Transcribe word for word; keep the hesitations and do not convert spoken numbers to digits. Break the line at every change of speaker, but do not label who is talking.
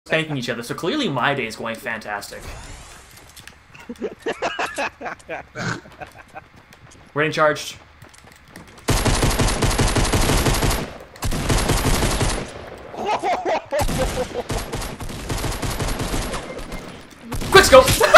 spanking each other. So clearly my day is going fantastic. We're in charged. Quick scope!